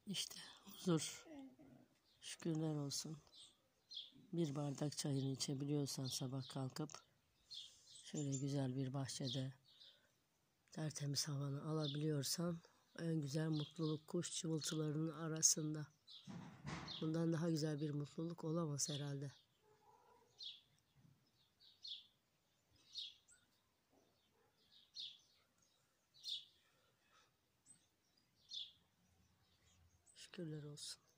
İşte huzur. Şükürler olsun. Bir bardak çayını içebiliyorsan sabah kalkıp şöyle güzel bir bahçede tertemiz havanı alabiliyorsan en güzel mutluluk, kuş cıvıltılarının arasında. Bundan daha güzel bir mutluluk olamaz herhalde. Şükürler olsun.